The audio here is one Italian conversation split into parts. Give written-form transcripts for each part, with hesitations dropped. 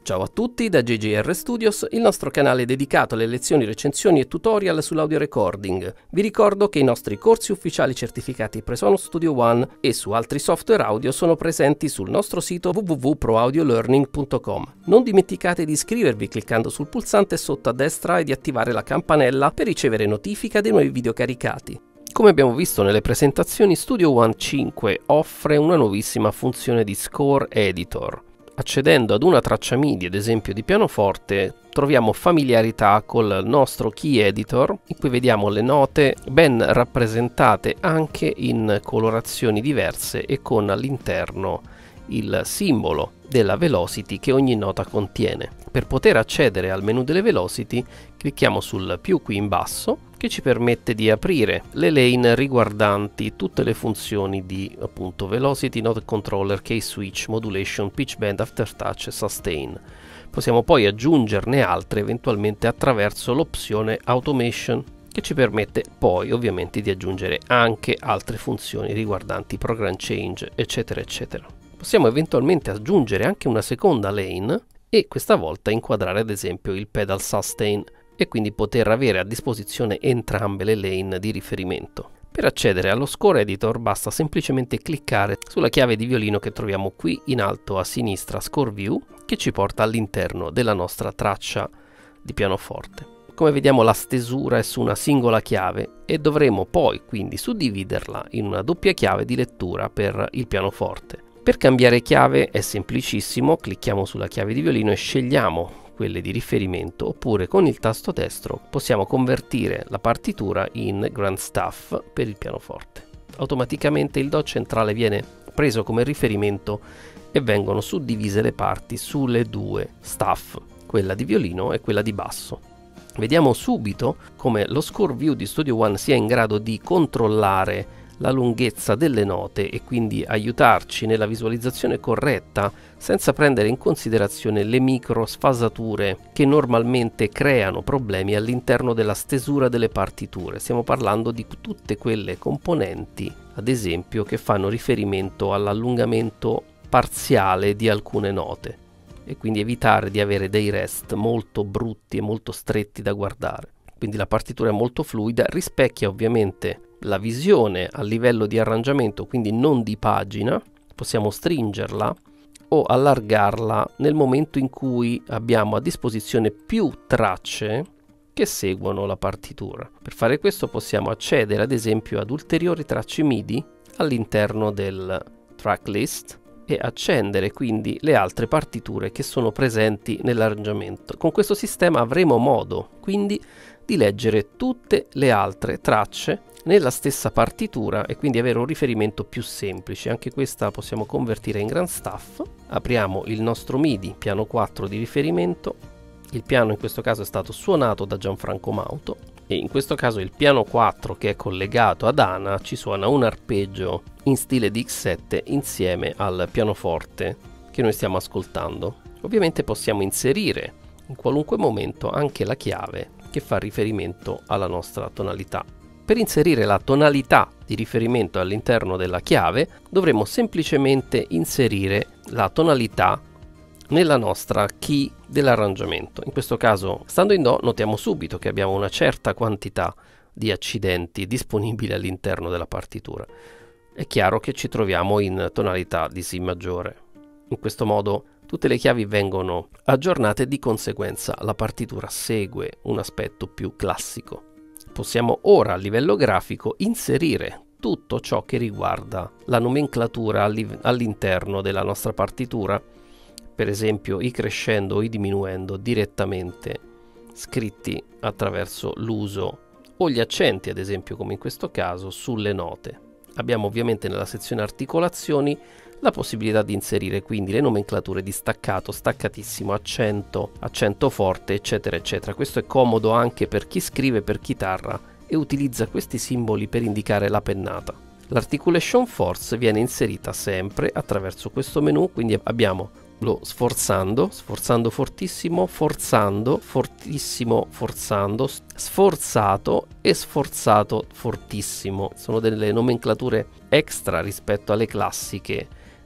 Ciao a tutti da JJR Studios, il nostro canale dedicato alle lezioni, recensioni e tutorial sull'audio recording. Vi ricordo che i nostri corsi ufficiali certificati Presonus Studio One e su altri software audio sono presenti sul nostro sito www.proaudiolearning.com. Non dimenticate di iscrivervi cliccando sul pulsante sotto a destra e di attivare la campanella per ricevere notifica dei nuovi video caricati. Come abbiamo visto nelle presentazioni, Studio One 5 offre una nuovissima funzione di Score Editor. Accedendo ad una traccia MIDI, ad esempio di pianoforte, troviamo familiarità col nostro Key Editor, in cui vediamo le note ben rappresentate anche in colorazioni diverse e con all'interno il simbolo della velocity che ogni nota contiene. Per poter accedere al menu delle velocity, clicchiamo sul più qui in basso, che ci permette di aprire le lane riguardanti tutte le funzioni di appunto velocity, note controller, case switch, modulation, pitch bend, aftertouch e sustain. Possiamo poi aggiungerne altre eventualmente attraverso l'opzione automation, che ci permette poi ovviamente di aggiungere anche altre funzioni riguardanti program change, eccetera eccetera. Possiamo eventualmente aggiungere anche una seconda lane e questa volta inquadrare ad esempio il pedal sustain e quindi poter avere a disposizione entrambe le lane di riferimento. Per accedere allo Score Editor basta semplicemente cliccare sulla chiave di violino che troviamo qui in alto a sinistra, Score View, che ci porta all'interno della nostra traccia di pianoforte. Come vediamo la stesura è su una singola chiave e dovremo poi quindi suddividerla in una doppia chiave di lettura per il pianoforte. Per cambiare chiave è semplicissimo, clicchiamo sulla chiave di violino e scegliamo quelle di riferimento, oppure con il tasto destro possiamo convertire la partitura in Grand Staff per il pianoforte. Automaticamente il Do centrale viene preso come riferimento e vengono suddivise le parti sulle due staff, quella di violino e quella di basso. Vediamo subito come lo Score View di Studio One sia in grado di controllare la lunghezza delle note e quindi aiutarci nella visualizzazione corretta senza prendere in considerazione le micro sfasature che normalmente creano problemi all'interno della stesura delle partiture. Stiamo parlando di tutte quelle componenti, ad esempio, che fanno riferimento all'allungamento parziale di alcune note e quindi evitare di avere dei rest molto brutti e molto stretti da guardare. Quindi la partitura è molto fluida, rispecchia ovviamente la visione a livello di arrangiamento, quindi non di pagina. Possiamo stringerla o allargarla nel momento in cui abbiamo a disposizione più tracce che seguono la partitura. Per fare questo possiamo accedere ad esempio ad ulteriori tracce MIDI all'interno del tracklist e accendere quindi le altre partiture che sono presenti nell'arrangiamento. Con questo sistema avremo modo quindi di leggere tutte le altre tracce nella stessa partitura e quindi avere un riferimento più semplice. Anche questa possiamo convertire in Grand Staff. Apriamo il nostro MIDI piano 4 di riferimento. Il piano in questo caso è stato suonato da Gianfranco Mauto e in questo caso il piano 4 che è collegato ad ANA ci suona un arpeggio in stile DX7 insieme al pianoforte che noi stiamo ascoltando. Ovviamente possiamo inserire in qualunque momento anche la chiave che fa riferimento alla nostra tonalità. Per inserire la tonalità di riferimento all'interno della chiave dovremo semplicemente inserire la tonalità nella nostra key dell'arrangiamento. In questo caso, stando in Do, notiamo subito che abbiamo una certa quantità di accidenti disponibili all'interno della partitura. È chiaro che ci troviamo in tonalità di Si maggiore. In questo modo tutte le chiavi vengono aggiornate e di conseguenza la partitura segue un aspetto più classico. Possiamo ora a livello grafico inserire tutto ciò che riguarda la nomenclatura all'interno della nostra partitura, per esempio i crescendo o i diminuendo direttamente scritti attraverso l'uso o gli accenti, ad esempio come in questo caso, sulle note. Abbiamo ovviamente nella sezione articolazioni la possibilità di inserire quindi le nomenclature di staccato, staccatissimo, accento, accento forte, eccetera eccetera. Questo è comodo anche per chi scrive per chitarra e utilizza questi simboli per indicare la pennata. L'articulation force viene inserita sempre attraverso questo menu, quindi abbiamo lo sforzando, sforzando fortissimo, forzando, fortissimo, forzando, sforzato e sforzato fortissimo. Sono delle nomenclature extra rispetto alle classiche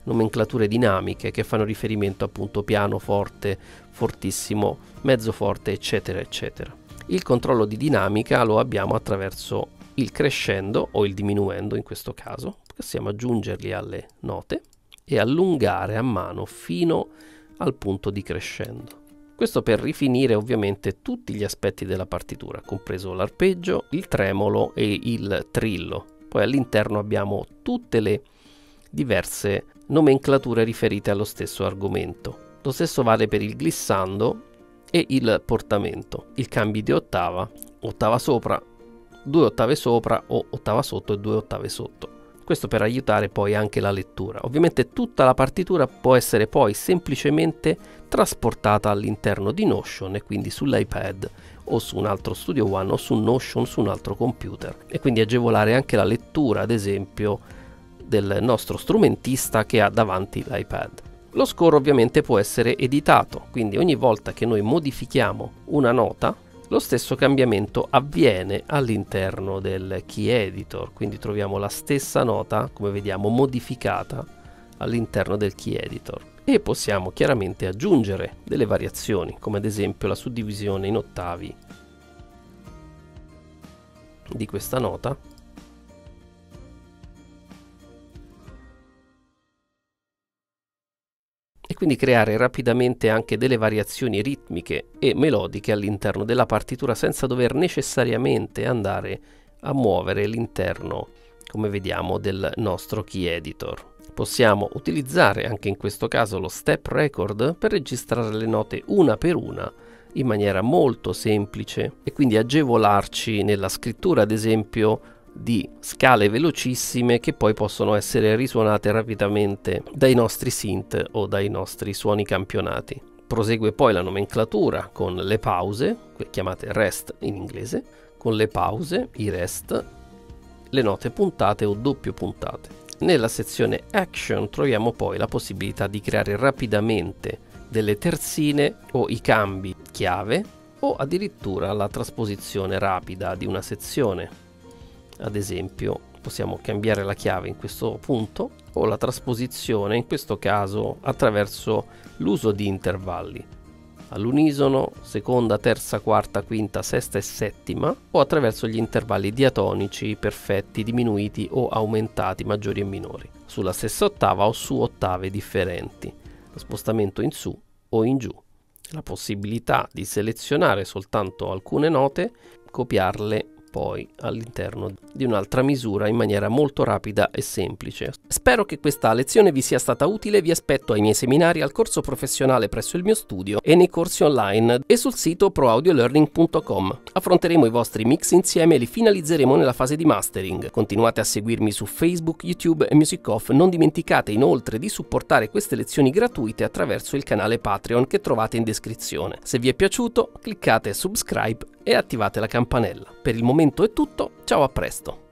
nomenclature dinamiche che fanno riferimento appunto piano, forte, fortissimo, mezzo forte, eccetera eccetera. Il controllo di dinamica lo abbiamo attraverso il crescendo o il diminuendo in questo caso, possiamo aggiungerli alle note e allungare a mano fino al punto di crescendo. Questo per rifinire ovviamente tutti gli aspetti della partitura, compreso l'arpeggio, il tremolo e il trillo. Poi all'interno abbiamo tutte le diverse nomenclature riferite allo stesso argomento. Lo stesso vale per il glissando e il portamento, il cambio di ottava, ottava sopra, 2 ottave sopra o ottava sotto e 2 ottave sotto. Questo per aiutare poi anche la lettura. Ovviamente tutta la partitura può essere poi semplicemente trasportata all'interno di Notion e quindi sull'iPad o su un altro Studio One o su Notion su un altro computer, e quindi agevolare anche la lettura, ad esempio, del nostro strumentista che ha davanti l'iPad. Lo score ovviamente può essere editato, quindi ogni volta che noi modifichiamo una nota, lo stesso cambiamento avviene all'interno del key editor, quindi troviamo la stessa nota, come vediamo, modificata all'interno del key editor, e possiamo chiaramente aggiungere delle variazioni, come ad esempio la suddivisione in ottavi di questa nota, e quindi creare rapidamente anche delle variazioni ritmiche e melodiche all'interno della partitura senza dover necessariamente andare a muovere l'interno, come vediamo, del nostro key editor. Possiamo utilizzare anche in questo caso lo step record per registrare le note una per una in maniera molto semplice e quindi agevolarci nella scrittura, ad esempio, di scale velocissime che poi possono essere risuonate rapidamente dai nostri synth o dai nostri suoni campionati. Prosegue poi la nomenclatura con le pause, chiamate rest in inglese, con le pause, i rest, le note puntate o doppio puntate. Nella sezione Action troviamo poi la possibilità di creare rapidamente delle terzine o i cambi chiave o addirittura la trasposizione rapida di una sezione. Ad esempio possiamo cambiare la chiave in questo punto o la trasposizione in questo caso attraverso l'uso di intervalli all'unisono, seconda, terza, quarta, quinta, sesta e settima, o attraverso gli intervalli diatonici perfetti, diminuiti o aumentati, maggiori e minori, sulla stessa ottava o su ottave differenti, lo spostamento in su o in giù, la possibilità di selezionare soltanto alcune note, copiarle poi all'interno di un'altra misura in maniera molto rapida e semplice. Spero che questa lezione vi sia stata utile. Vi aspetto ai miei seminari, al corso professionale presso il mio studio e nei corsi online e sul sito proaudiolearning.com. Affronteremo i vostri mix insieme e li finalizzeremo nella fase di mastering. Continuate a seguirmi su Facebook, YouTube e Music Off. Non dimenticate inoltre di supportare queste lezioni gratuite attraverso il canale Patreon che trovate in descrizione. Se vi è piaciuto, cliccate subscribe e attivate la campanella. Per il momento è tutto, ciao, a presto!